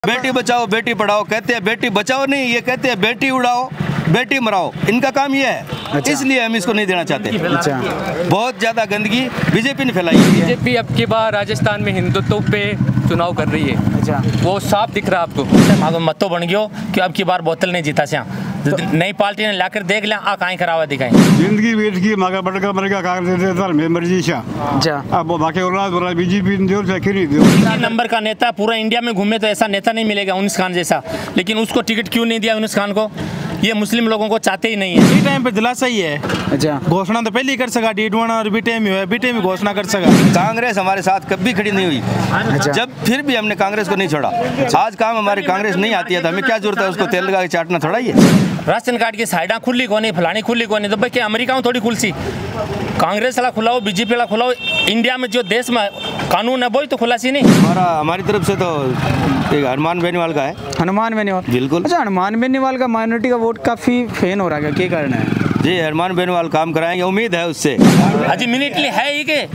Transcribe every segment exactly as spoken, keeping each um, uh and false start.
बेटी बचाओ बेटी पढ़ाओ कहते हैं, बेटी बचाओ नहीं, ये कहते हैं बेटी उड़ाओ बेटी मराओ। इनका काम ये है। अच्छा। इसलिए हम इसको नहीं देना चाहते। अच्छा। बहुत ज्यादा गंदगी बीजेपी ने फैलाई है। बीजेपी अब की बार राजस्थान में हिंदुत्व पे चुनाव कर रही है। अच्छा। वो साफ दिख रहा है आपको। मतो बन गयो कि अब की बार बोतल नहीं जीता स्या तो नई पार्टी ने लाकर देख लिया आ काई करावा दिखाई जिंदगी वेट की मागा बटका मरेगा कांग्रेस दे तर में मर्जी छा। अच्छा। अब बाकी औलाद वाला बीजेपी ने दियो चाहे नहीं दियो। नंबर का नेता पूरा इंडिया में घूमे तो ऐसा नेता नहीं मिलेगा उन्नीस खान जैसा, लेकिन उसको टिकट क्यों नहीं दिया उन्नीस खान को? ये मुस्लिम लोगों को चाहते ही नहीं है। इसी टाइम पे दिलासा ही है। अच्छा। घोषणा तो पहले ही कर सका डीडवाना और बीटे में हुआ, बीटे में घोषणा कर सका। कांग्रेस हमारे साथ कभी खड़ी नहीं हुई। अच्छा। जब फिर भी हमने कांग्रेस को नहीं छोड़ा। आज काम हमारी कांग्रेस नहीं आती है तो हमें क्या जरूरत है उसको तेल लगा के चाटना थोड़ा ही है। राशन कार्ड की साइडा खुली कोनी, फलानी खुली कोनी, तो भाई क्या अमेरिका में थोड़ी खुलसी? कांग्रेस वाला खुलाओ, बीजेपी वाला खुलाओ, इंडिया में जो देश में कानून है वही तो खुला सी नहीं। हमारा हमारी तरफ से तो एक हनुमान बेनीवाल का है। हनुमान बेनीवाल बिल्कुल। अच्छा, हनुमान बेनीवाल का माइनॉरिटी का वोट काफी फेन हो रहा है, क्या कारण है? जी हनुमान बेनीवाल काम कराएंगे, उम्मीद है उससे। अजी मिनिटली है ही के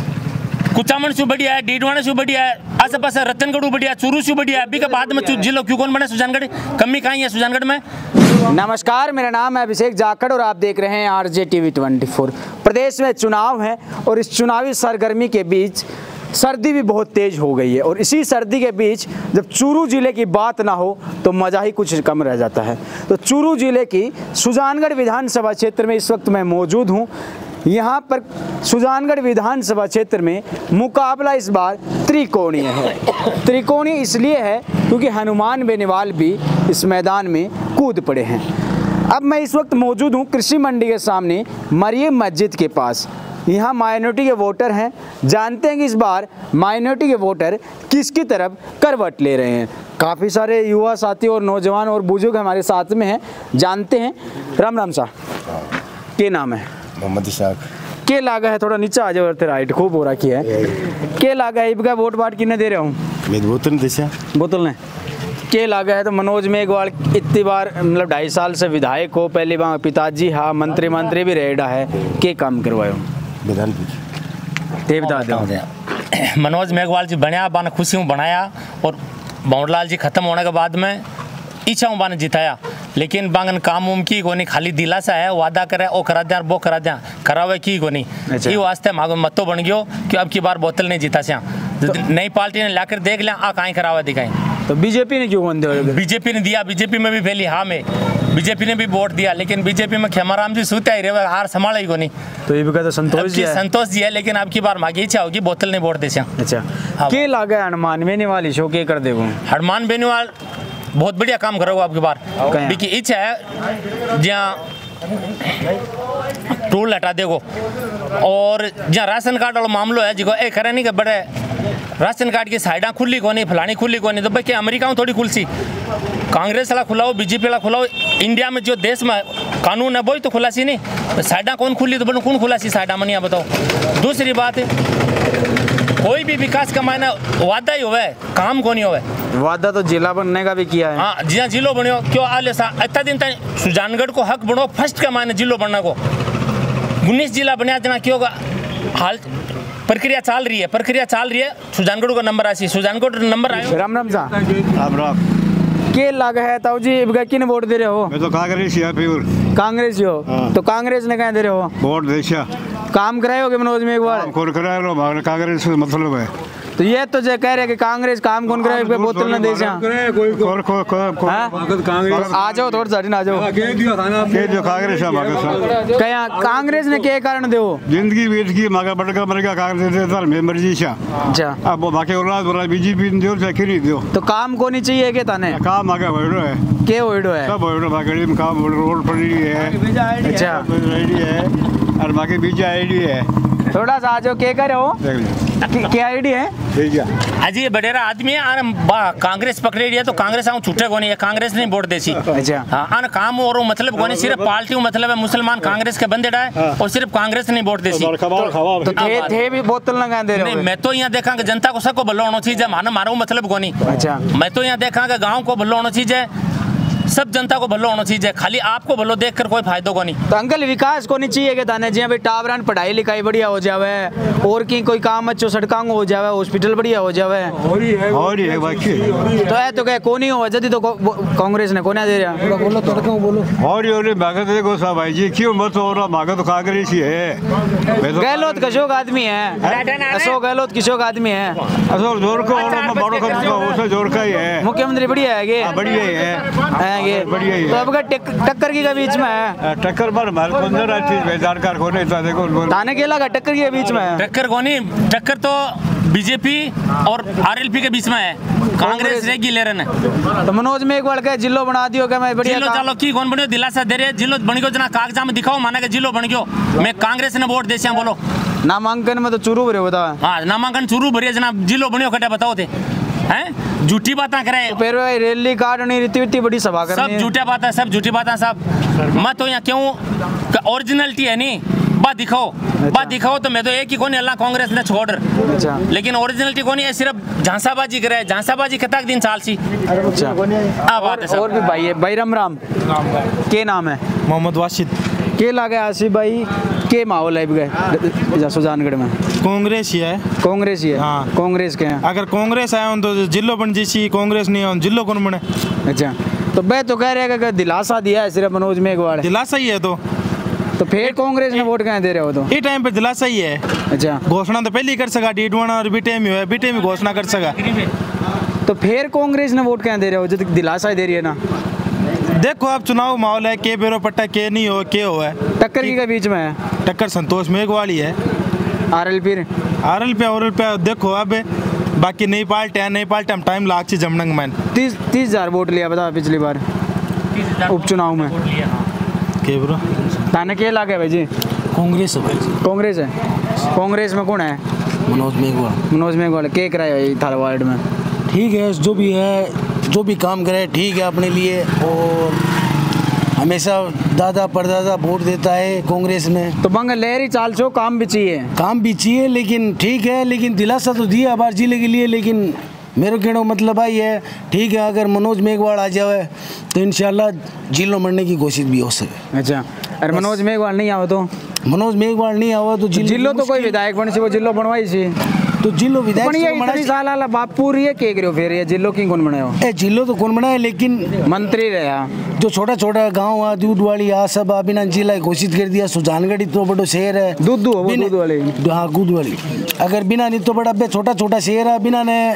कुचामन से बढ़िया है, डीडवाना से बढ़िया है, आस पास रतनगढ़ बढ़िया, चूरू से बढ़िया है। अभी के बाद में जिलो क्यों कौन बने सुजानगढ़? कमी कहीं है सुजानगढ़ में? नमस्कार, मेरा नाम है अभिषेक जाखड़ और आप देख रहे हैं आरजे टीवी ट्वेंटी फोर। प्रदेश में चुनाव है और इस चुनावी सरगर्मी के बीच सर्दी भी बहुत तेज हो गई है और इसी सर्दी के बीच जब चूरू जिले की बात ना हो तो मज़ा ही कुछ कम रह जाता है। तो चूरू जिले की सुजानगढ़ विधानसभा क्षेत्र में इस वक्त मैं मौजूद हूँ। यहाँ पर सुजानगढ़ विधानसभा क्षेत्र में मुकाबला इस बार त्रिकोणीय है। त्रिकोणीय इसलिए है क्योंकि हनुमान बेनीवाल भी इस मैदान में कूद पड़े हैं। अब मैं इस वक्त मौजूद हूँ कृषि मंडी के सामने मरियम मस्जिद के पास। यहाँ माइनॉरिटी के वोटर हैं, जानते हैं कि इस बार माइनॉरिटी के वोटर किसकी तरफ करवट ले रहे हैं। काफ़ी सारे युवा साथी और नौजवान और बुजुर्ग हमारे साथ में हैं, जानते हैं। राम राम सा, क्या नाम है? मोहम्मद इशाक। के लागा है, थोड़ा नीचे आ जाओ, तेरा हाइट खूब हो रखी है। के लागा है इबका वोट बाट किन्ने दे रहा हूँ? मेरी बोतल दिशा बोतल ने के लागा है तो मनोज मेघवाल इतनी बार मतलब ढाई साल से विधायक हो, पहली बार पिताजी हाँ मंत्री मंत्री भी रेडा है, के काम करवायो विधान ते बता दो। मनोज मेघवाल जी बनया बाने खुशी हूँ बनाया और बाउंडलाल जी खत्म होने के बाद में इच्छा हूँ बाने जिताया, लेकिन बांगन काम उम की कोनी, खाली दिलासा है, वादा करे ओ करा दिया वो करा दिया, करावे की कोनी। ये वास्ते मागो मतो बन गयो कि अब की बार बोतल नहीं जीता स्या तो नई पार्टी ने लाकर देख लिया आ काई करावा दिखाई। तो बीजेपी ने क्यों बन दिया? बीजेपी ने दिया, बीजेपी में भी फैली हाँ में बीजेपी ने भी वोट दिया, लेकिन बीजेपी में खेमाराम जी सूते ही रहे, हार संभाला ही को नहीं। तो ये तो संतोष जी है। संतोष जी है, लेकिन आपकी बार मांगी इच्छा होगी बोतल नहीं वोट दे स्या। अच्छा। हाँ। के लागा हनुमान बेनीवाल शो के कर देगो? हनुमान बेनीवाल बहुत बढ़िया काम करोगे आपकी बार, क्योंकि इच्छा है जहाँ टूल हटा देगो और जहाँ राशन कार्ड वाला मामलो है जिको ए करे नहीं कि बड़े राशन कार्ड की साइडा खुली कोनी, फलानी खुली कोनी, तो भाई क्या अमेरिका में थोड़ी खुलसी? कांग्रेस वाला खुलाओ, बीजेपी वाला खुलाओ, इंडिया में जो देश में कानून है वही तो खुला सी नहीं। तो साइडा कौन खुली तो बोलो कौन खुला सी साइडा मनिया बताओ। दूसरी बात है कोई भी विकास का मायना वादा ही होवे, काम को नहीं होवे। वादा तो जिला बनने का भी किया है। हाँ जिला जिलो बनो क्यों आले सा इतना दिन तक सुजानगढ़ को हक बनो फर्स्ट का मायने जिलो बनने को। उन्नीस जिला बना जना क्यों हाल प्रक्रिया चल रही है, प्रक्रिया चल रही है, सुजानगढ़ का नंबर आसी, सुजानगढ़ नंबर आयो। राम राम सा राम राम। के लागा है ताऊ जी इबका किन वोट दे रहे हो? मैं तो कांग्रेस है प्योर कांग्रेस हो। हाँ। तो कांग्रेस ने कहा दे रहे हो वोट देशा? काम करायोगे मनोज मेघवाल? कौन करा लो भाग कांग्रेस से मतलब है। तो ये तो जो कह रहे कि कांग्रेस काम कौन करे पे बोतल न दे जा कोई कोई कोई कांग्रेस आ जाओ थोड़ा सा आ जाओ के दियो थाना के दियो कांग्रेस है भाग कया कांग्रेस ने के कारण दे वो जिंदगी वेट की मागा बटका मरेगा कांग्रेस दे तर में मर्जी छा। अच्छा। अब बाकी औलाद वाला बीजेपी ने दियो चाहे नहीं दियो। तो काम को नहीं चाहिए के ताने काम आगे होइडो है के होइडो है सब होइडो बागड़ी में काम रोड पड़ी है। अच्छा आईडी है और बाकी बीजा आईडी है। थोड़ा सा आज के करे हो क्या आईडी है? अजी ये बडेरा आदमी है आन कांग्रेस पकड़े दिया तो कांग्रेस आऊं छूटे कोनी है, कांग्रेस नहीं वोट देसी। अच्छा। हाँ आन काम और मतलब कोनी सिर्फ पार्टी मतलब है मुसलमान कांग्रेस के बंदे डाए और सिर्फ कांग्रेस नहीं वोट देसी। तो थे थे भी बोतल लगा दे रहे हो? नहीं मैं तो यहाँ देखा कि जनता को सबको भलो होना चाहिए, मानो मारो मतलब कोनी। अच्छा। मैं तो यहाँ देखा कि गाँव को भलो होना चाहिए, सब जनता को भलो होना चाहिए, खाली आपको भलो देख कर कोई फायदा को नहीं। तो अंकल विकास को नहीं चाहिए कि ताने जी भाई टावरान पढ़ाई लिखाई बढ़िया हो जावे और की कोई काम अच्छो सड़कों हो जावे, हॉस्पिटल बढ़िया हो जावे और ही है और ही है बाकी तो है तो क्या कोनी हो जदी तो कांग्रेस ने कोना दे रहा बोलो तो क्यों बोलो और ही भागत देखो साहब भाई जी क्यों मत हो रहा भागत कांग्रेस ही है। गहलोत कशोक आदमी है, अशोक गहलोत किशोक आदमी है, अशोक जोर को बड़ो का जोर का ही है, मुख्यमंत्री बढ़िया है ये बढ़िया ही है ये बढ़िया ही तो अब टक्कर की के बीच में है टक्कर पर हमारे पंद्रह राष्ट्रीय जानकार को नहीं था देखो थाने के लगा टक्कर के बीच में है टक्कर को नहीं, टक्कर तो बीजेपी और आरएलपी के बीच में है, कांग्रेस रहेगी ले रहे हैं। तो मनोज मेघवाल का जिलो बना दियो क्या मैं बढ़िया जिलो चलो की कौन बनियो दिलासा दे रहे जिलो बन गयो जना कागजा में दिखाओ माना के जिलो बन गयो, मैं कांग्रेस ने वोट देसिया बोलो नामांकन में तो चूरू भरे बता हाँ नामांकन चूरू भरिए जना जिलो बनियो कटे बताओ थे हैं झूठी बातें करे तो फिर भाई रैली काटनी रीति रीति बड़ी सभा करनी सब झूठे बातें सब झूठी बातें सब मैं तो यहाँ क्यों ओरिजिनलिटी है नहीं बात दिखाओ बात दिखाओ तो मैं तो एक ही कोनी अल्लाह कांग्रेस ने छोड़ अच्छा लेकिन ओरिजिनलिटी कोनी है सिर्फ झांसाबाजी करे झांसाबाजी कतक दिन चाल सी अच्छा आ बात है और भी भाई है भाई राम राम के नाम है मोहम्मद वाशिद के लागे आसिफ भाई के माहौल है गए सुजानगढ़ में कांग्रेस ही है कांग्रेस ही है हाँ कांग्रेस के हैं अगर कांग्रेस आया तो जिलो बन जैसी कांग्रेस नहीं हो जिलो कौन बने अच्छा तो मैं तो कह रहे कि दिलासा दिया है सिर्फ मनोज मेघवाल दिलासा ही है तो तो फिर कांग्रेस ने वोट कहाँ दे रहे हो तो ये टाइम पे दिलासा ही है अच्छा घोषणा तो पहले ही कर सका डीडवाना और बीटे में है बीटे में घोषणा कर सका तो फिर कांग्रेस ने वोट कहाँ दे रहे हो जब दिलासा ही दे रही है ना देखो अब चुनाव माहौल है के बेरो पट्टा के नहीं हो के हो है टक्कर की के बीच में है टक्कर संतोष मेघवाल ही है R L P R L पे और पे देखो अब बाकी नहीं पाल्टे हैं नहीं पाल्टे हम टाइम लाग ची जमनंग में तीस तीस हजार वोट लिया बता पिछली बार उपचुनाव में के ब्रो ताने के लागे भाई जी कांग्रेस है कांग्रेस है कांग्रेस में कौन है मनोज मेघवाल मनोज मेघवाल के कराया भाई थारा वार्ड में ठीक है जो भी है जो भी काम करे ठीक है अपने लिए और हमेशा दादा परदादा वोट देता है कांग्रेस में तो बंग लहरी चाल छो काम भी चाहिए काम भी चाहिए लेकिन ठीक है लेकिन दिलासा तो दिया हमारे जिले के लिए लेकिन मेरे कहने का मतलब आई है ठीक है अगर मनोज मेघवाल आ जाए तो इंशाल्लाह जिलो मरने की कोशिश भी हो सके। अच्छा अरे मनोज मेघवाल नहीं आवा तो मनोज मेघवाल नहीं आवा तो जिलो तो कोई विधायक बन सी वो जिलो बनवाई सी तो जिलो विधायक पण ये इतनी साल वाला बापू रही है के करो फिर ये जिलो की कौन बनायो ए जिलो तो कौन बनाए लेकिन मंत्री रहा जो छोटा छोटा गांव आ दूध वाली आ सब अभी जिला घोषित कर दिया सुजानगढ़ इतना बड़ा शहर है दूध दूध वाली हाँ दूध वाली अगर बिना नहीं तो बड़ा छोटा छोटा शहर है बिना ने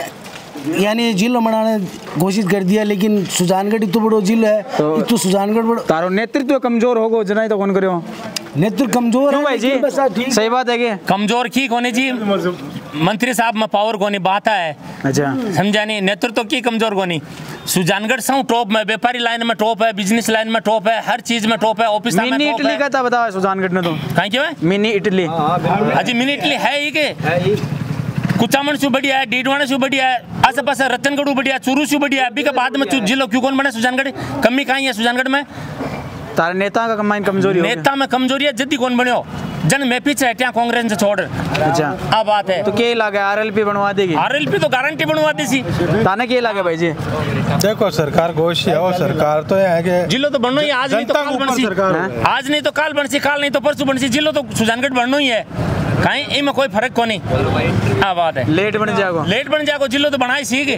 यानी जिलो बनाने घोषित कर दिया लेकिन सुजानगढ़ तो बड़ो जिलो है तो, तो सुजानगढ़ बड़ो तारो नेतृत्व कमजोर होगो जना तो कौन करो नेतृत्व कमजोर है भाई जी सही बात है कि कमजोर की कोनी जी मंत्री साहब में पावर कोनी बात है अच्छा समझा नहीं नेतृत्व की कमजोर कोनी सुजानगढ़ से टॉप में व्यापारी लाइन में टॉप है बिजनेस लाइन में टॉप है हर चीज में टॉप है ऑफिस में मिनी इटली का था बताओ सुजानगढ़ में तो कहीं क्यों है मिनी इटली हाजी मिनी इटली है ही के कुचामन से बढ़िया है डीडवाना से बढ़िया है आस पास रतनगढ़ बढ़िया चूरू से बढ़िया अभी के बाद में जिलो क्यों कौन बने सुजानगढ़ कमी कहीं है सुजानगढ़ में तार नेता का कमाइन कमजोरी नेता में कमजोरी है जल्दी कौन बनो जन में पीछे हटिया कांग्रेस से छोड़ अच्छा अब बात है तो के लागे आरएलपी बनवा देगी आरएलपी तो गारंटी बनवा देसी ताने के लागे भाई जी देखो सरकार घोष है और सरकार तो है कि जिलो तो बनना ही आज नहीं तो काल बनसी आज नहीं तो काल बनसी काल नहीं तो परसों बनसी जिलो तो सुजानगढ़ बनना ही है कहीं इनमें कोई फर्क को नहीं हाँ बात है लेट बन जाएगा लेट बन जाएगा जिलो तो बनाई सीख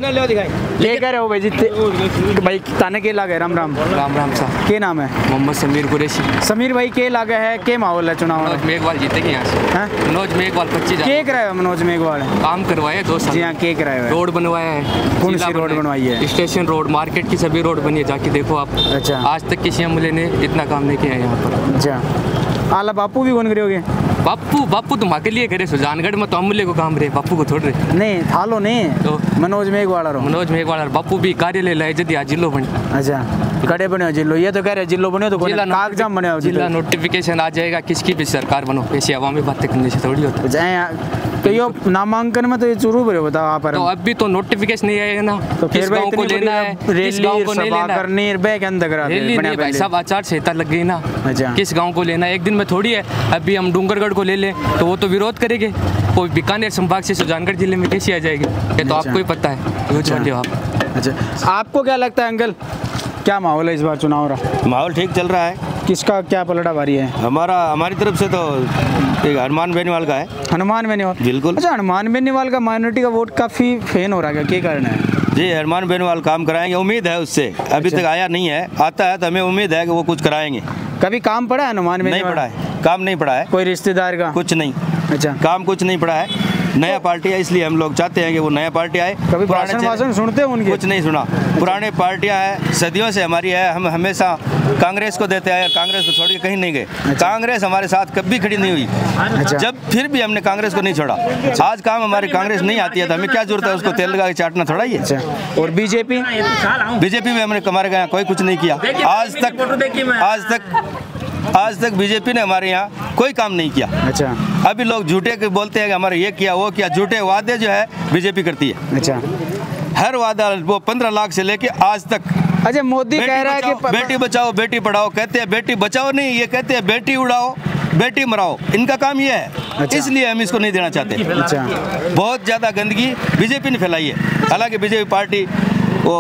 ले कह रहे हो भाई जी भाई ताने के लागे राम राम राम राम साहब के नाम है मोहम्मद समीर कुरैशी समीर भाई के लागे है के माहौल है चुनाव मनोज मेघवाल जीतेंगे यहाँ से मनोज मेघवाल पच्चीस के कराया मनोज मेघवाल काम करवाए दो साल जी हाँ के कराया रोड बनवाया है कौन सी रोड बनवाई है स्टेशन रोड मार्केट की सभी रोड बनी है जाके देखो आप अच्छा आज तक किसी एमएलए ने इतना काम नहीं किया है यहाँ पर अच्छा आला बापू भी कौन करोगे बापू बापू तुम के लिए करे सुजानगढ़ में तो अमूल्य को काम रहे बापू को थोड़ रहे नहीं थालो नहीं तो मनोज मेघवाल रो मनोज मेघवाल बापू भी कार्यालय लाए जल्दी आज जिलो बन अच्छा कड़े बने जिलो ये तो कह रहे जिलो बने तो कागजाम बने जिला नोटिफिकेशन आ जाएगा किसकी भी सरकार बनो ऐसी अवामी बातें करने से थोड़ी होता है तो यो नामांकन में तो ये चुरू भरे बताओ आप तो अभी तो नोटिफिकेशन नहीं आएगा ना तो किस गांव को लेना है किस गांव को नहीं लेना करनी बे के अंदर करा रैली नहीं भाई साहब आचार संहिता लग गई ना अच्छा किस गांव को लेना एक दिन में थोड़ी है अभी हम डूंगरगढ़ को ले लें तो वो तो विरोध करेंगे कोई बीकानेर संभाग से सुजानगढ़ जिले में कैसी आ जाएगी ये तो आपको ही पता है आप अच्छा आपको क्या लगता है अंकल क्या माहौल है इस बार चुनाव रहा? माहौल ठीक चल रहा है। किसका क्या पलड़ा भारी है? हमारा हमारी तरफ से तो एक हनुमान बेनीवाल का है। हनुमान बेनीवाल, बिल्कुल। अच्छा, हनुमान बेनीवाल का माइनॉरिटी का वोट काफ़ी फैन हो रहा है, क्या कारण है? जी, हनुमान बेनीवाल काम कराएंगे, उम्मीद है उससे। अभी तक आया नहीं है, आता है तो हमें उम्मीद है कि वो कुछ कराएंगे। कभी काम पड़ा है हनुमान बेनीवाल? नहीं पड़ा है, काम नहीं पड़ा है। कोई रिश्तेदार का? कुछ नहीं। अच्छा, काम कुछ नहीं पड़ा है। नया पार्टी है, इसलिए हम लोग चाहते हैं कि वो नया पार्टी आए। कभी भाषण भाषण सुनते हैं उनके? कुछ नहीं सुना। पुराने पार्टियां हैं, सदियों से हमारी है, हम हमेशा कांग्रेस को देते आए, कांग्रेस को छोड़ के कहीं नहीं गए। कांग्रेस हमारे साथ कभी खड़ी नहीं हुई। अच्छा। जब फिर भी हमने कांग्रेस को नहीं छोड़ा। आज काम हमारी कांग्रेस नहीं आती है तो हमें क्या जरूरत है उसको तेल लगा के चाटना थोड़ा ही है। अच्छा, और बीजेपी? बीजेपी में हमने हमारे यहाँ कोई कुछ नहीं किया आज तक। आज तक आज तक बीजेपी ने हमारे यहाँ कोई काम नहीं किया। अच्छा, अभी लोग झूठे के बोलते हैं कि हमारे ये किया वो किया। झूठे वादे जो है बीजेपी करती है। अच्छा, हर वादा वो पंद्रह लाख से लेके आज तक। अच्छा, मोदी कह रहा है कि प- बेटी बचाओ बेटी पढ़ाओ, कहते हैं बेटी बचाओ नहीं, ये कहते हैं बेटी उड़ाओ बेटी मराओ। इनका काम ये है। अच्छा। इसलिए हम इसको नहीं देना चाहते। अच्छा, बहुत ज़्यादा गंदगी बीजेपी ने फैलाई है। हालांकि बीजेपी पार्टी वो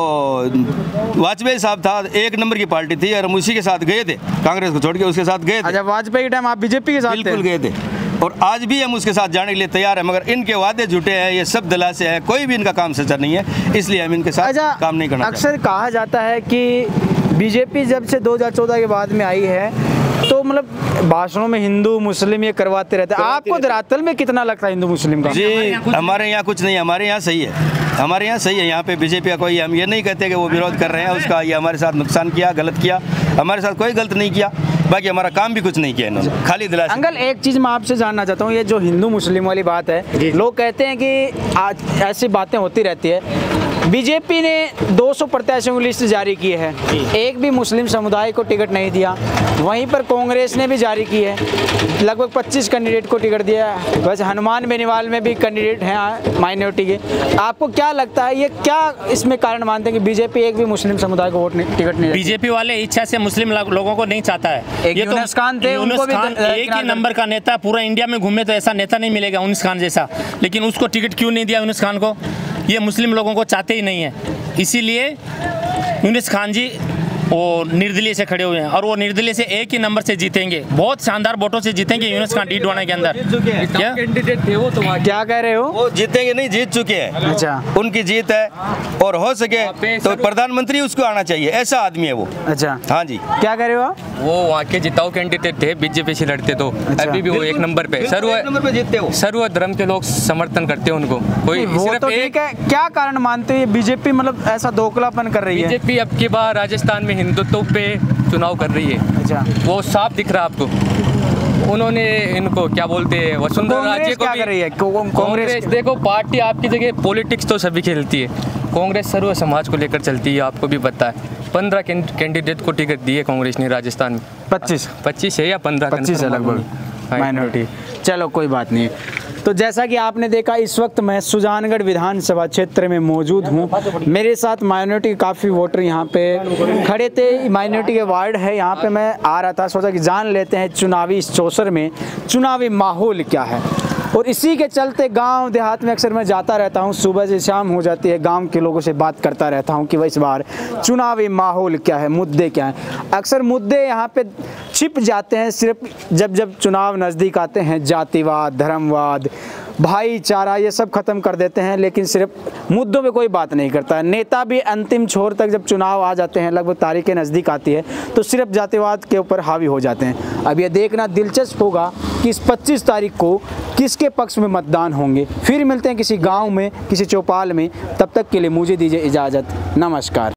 वाजपेयी साहब था, एक नंबर की पार्टी थी और हम उसी के साथ गए थे, कांग्रेस को छोड़ के उसके साथ गए थे। अच्छा, वाजपेयी के टाइम आप बीजेपी के साथ थे? बिल्कुल गए थे, और आज भी हम उसके साथ जाने के लिए तैयार हैं, मगर इनके वादे झूठे हैं, ये सब दिलासे हैं, कोई भी इनका काम सच्चा नहीं है, इसलिए हम इनके साथ अच्छा, काम नहीं करना अक्सर कहा जाता है कि बीजेपी जब से दो हज़ार चौदह के बाद में आई है तो मतलब भाषणों में हिंदू मुस्लिम ये करवाते रहते हैं। आपको धरातल में कितना लगता है हिंदू मुस्लिम का? जी, हमारे यहाँ कुछ नहीं है, हमारे यहाँ सही है, हमारे यहाँ सही है। यहाँ पे बीजेपी का कोई, हम ये नहीं कहते कि वो विरोध कर रहे हैं उसका, ये हमारे साथ नुकसान किया, गलत किया, हमारे साथ कोई गलत नहीं किया। बाकी हमारा काम भी कुछ नहीं किया इन्होंने, खाली दिलासा। अंकल, एक चीज़ मैं आपसे जानना चाहता हूँ, ये जो हिंदू मुस्लिम वाली बात है, लोग कहते हैं कि आज ऐसी बातें होती रहती है। बीजेपी ने दो सौ प्रत्याशियों की लिस्ट जारी की है, एक भी मुस्लिम समुदाय को टिकट नहीं दिया। वहीं पर कांग्रेस ने भी जारी की है, लगभग पच्चीस कैंडिडेट को टिकट दिया है। वैसे हनुमान बेनीवाल में भी कैंडिडेट हैं माइनॉरिटी के। आपको क्या लगता है, ये क्या इसमें कारण मानते हैं कि बीजेपी एक भी मुस्लिम समुदाय को वोट नहीं, टिकट नहीं? बीजेपी वाले इच्छा से मुस्लिम लोगों को नहीं चाहता है। एक ये तो यूनुस खान थे, यूनुस उनको भी खान एक ही नंबर का नेता, पूरा इंडिया में घूमे तो ऐसा नेता नहीं मिलेगा यूनुस खान जैसा, लेकिन उसको टिकट क्यों नहीं दिया यूनुस खान को? ये मुस्लिम लोगों को चाहते ही नहीं है, इसीलिए यूनुस खान जी वो निर्दलीय से खड़े हुए हैं, और वो निर्दलीय से एक ही नंबर से जीतेंगे, बहुत शानदार वोटों से जीतेंगे यूनुस खान डीडवाना के अंदर। क्या कैंडिडेट थे वो तो वहाँ क्या कह रहे हो? वो जीतेंगे नहीं, जीत चुके हैं। अच्छा, उनकी जीत है, और हो सके तो प्रधानमंत्री उसको आना चाहिए, ऐसा आदमी है वो। अच्छा, हाँ जी। क्या कह रहे हो आप? वो वहाँ के जिताऊ कैंडिडेट थे, बीजेपी से लड़ते तो अच्छा। अभी भी वो एक नंबर पे सर्व नंबर पे जीतते हो। सर्व धर्म के लोग समर्थन करते हैं उनको। कोई वो सिर्फ तो एक ठीक है, क्या कारण मानते हैं बीजेपी मतलब ऐसा दोगलापन कर रही है? बीजेपी अब की बार राजस्थान में हिंदुत्व पे चुनाव कर रही है। अच्छा, वो साफ दिख रहा है आपको। उन्होंने इनको क्या बोलते हैं, वसुंधरा कांग्रेस राजे को क्या भी कर रही है? को- कांग्रेस कांग्रेस देखो, पार्टी आपकी जगह पॉलिटिक्स तो सभी खेलती है, कांग्रेस सर्व समाज को लेकर चलती है, आपको भी पता है। पंद्रह कैंडिडेट को टिकट दिए कांग्रेस ने राजस्थान में। पच्चीस पच्चीस है या पंद्रह? पच्चीस है लगभग माइनॉरिटी। चलो कोई बात नहीं। तो जैसा कि आपने देखा, इस वक्त मैं सुजानगढ़ विधानसभा क्षेत्र में मौजूद हूँ। मेरे साथ माइनॉरिटी के काफ़ी वोटर यहाँ पे खड़े थे। माइनॉरिटी के वार्ड है, यहाँ पे मैं आ रहा था, सोचा कि जान लेते हैं चुनावी इस चौसर में चुनावी माहौल क्या है। और इसी के चलते गांव देहात में अक्सर मैं जाता रहता हूं, सुबह से शाम हो जाती है, गांव के लोगों से बात करता रहता हूं कि भाई इस बार चुनावी माहौल क्या है, मुद्दे क्या हैं। अक्सर मुद्दे यहां पे छिप जाते हैं सिर्फ जब जब चुनाव नज़दीक आते हैं। जातिवाद, धर्मवाद, भाईचारा, ये सब खत्म कर देते हैं, लेकिन सिर्फ मुद्दों पे कोई बात नहीं करता। नेता भी अंतिम छोर तक जब चुनाव आ जाते हैं, लगभग तारीखें नज़दीक आती है, तो सिर्फ जातिवाद के ऊपर हावी हो जाते हैं। अब ये देखना दिलचस्प होगा कि इस पच्चीस तारीख को किसके पक्ष में मतदान होंगे। फिर मिलते हैं किसी गांव में, किसी चौपाल में। तब तक के लिए मुझे दीजिए इजाज़त। नमस्कार।